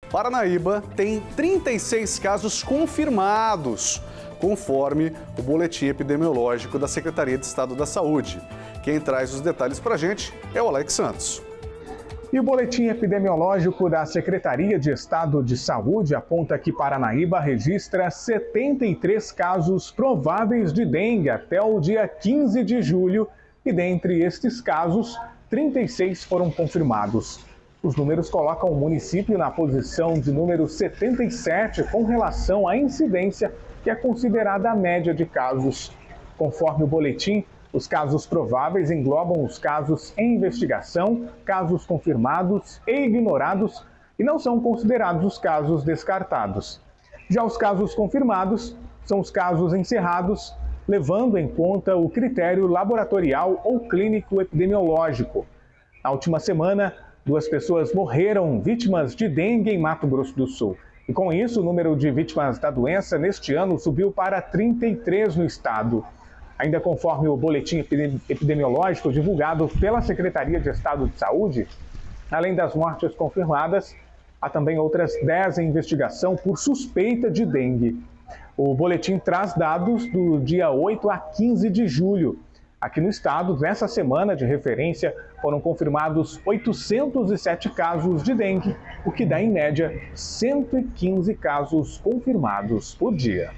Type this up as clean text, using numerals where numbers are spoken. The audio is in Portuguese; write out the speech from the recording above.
Paranaíba tem 36 casos confirmados, conforme o boletim epidemiológico da Secretaria de Estado da Saúde. Quem traz os detalhes para a gente é o Alex Santos. E o boletim epidemiológico da Secretaria de Estado de Saúde aponta que Paranaíba registra 73 casos prováveis de dengue até o dia 15 de julho e dentre estes casos, 36 foram confirmados. Os números colocam o município na posição de número 77 com relação à incidência, que é considerada a média de casos. Conforme o boletim, os casos prováveis englobam os casos em investigação, casos confirmados e ignorados e não são considerados os casos descartados. Já os casos confirmados são os casos encerrados, levando em conta o critério laboratorial ou clínico epidemiológico. Na última semana, 2 pessoas morreram vítimas de dengue em Mato Grosso do Sul. E com isso, o número de vítimas da doença neste ano subiu para 33 no estado. Ainda conforme o boletim epidemiológico divulgado pela Secretaria de Estado de Saúde, além das mortes confirmadas, há também outras 10 em investigação por suspeita de dengue. O boletim traz dados do dia 8 a 15 de julho. Aqui no estado, nessa semana de referência, foram confirmados 807 casos de dengue, o que dá, em média, 115 casos confirmados por dia.